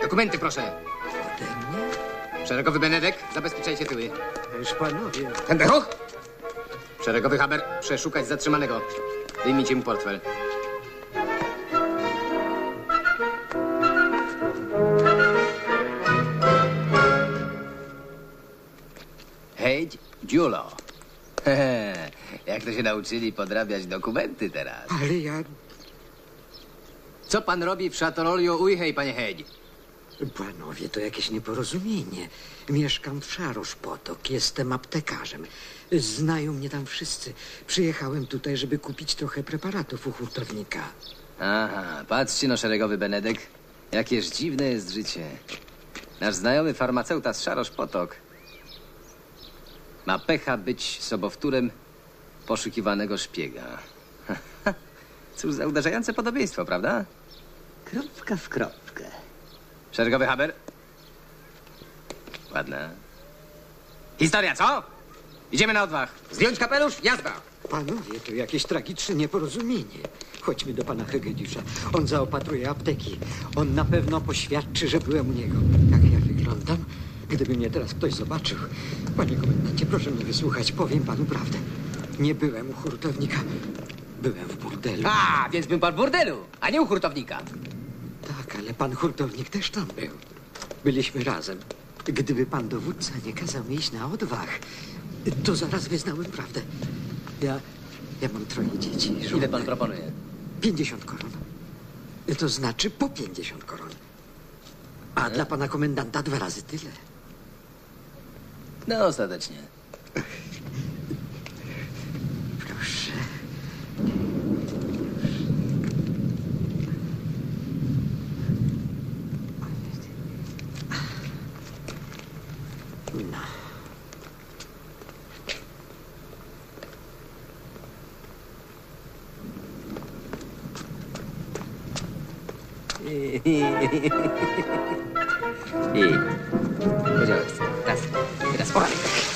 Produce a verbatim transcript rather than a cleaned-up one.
Dokumenty, proszę. Ode mnie? Szeregowy Benedek, zabezpieczajcie tyły. Już panowie. Ten ruch! Szeregowy Haber, przeszukać zatrzymanego. Wyjmijcie mu portfel. Hej, Dziulo. Jak to się nauczyli podrabiać dokumenty teraz? Ale ja... Co pan robi w Chateau Ujhej, panie Hedź? Panowie, to jakieś nieporozumienie. Mieszkam w Szarosz Potok, jestem aptekarzem. Znają mnie tam wszyscy. Przyjechałem tutaj, żeby kupić trochę preparatów u hurtownika. Aha, patrzcie no, szeregowy Benedek. Jakież dziwne jest życie. Nasz znajomy farmaceuta z Szarosz Potok ma pecha być sobowtórem poszukiwanego szpiega. Cóż za uderzające podobieństwo, prawda? Kropka w kropkę. Szeregowy Haber? Ładna. Historia, co? Idziemy na odwach. Zdjąć kapelusz? Jazda! Panowie, to jakieś tragiczne nieporozumienie. Chodźmy do pana Hegedisza. On zaopatruje apteki. On na pewno poświadczy, że byłem u niego. Jak ja wyglądam? Gdyby mnie teraz ktoś zobaczył. Panie komendancie, proszę mnie wysłuchać. Powiem panu prawdę. Nie byłem u hurtownika. Byłem w burdelu. A, więc był pan w burdelu, a nie u hurtownika. Tak, ale pan hurtownik też tam był. Byliśmy razem. Gdyby pan dowódca nie kazał mi iść na odwach, to zaraz wyznałem prawdę. Ja, ja mam troje dzieci. Ile żonę. pan proponuje? Pięćdziesiąt koron. To znaczy po pięćdziesiąt koron. A dla pana komendanta dwa razy tyle. No, ostatecznie. Proszę. No. I... Podziałek. Raz, teraz, poradek.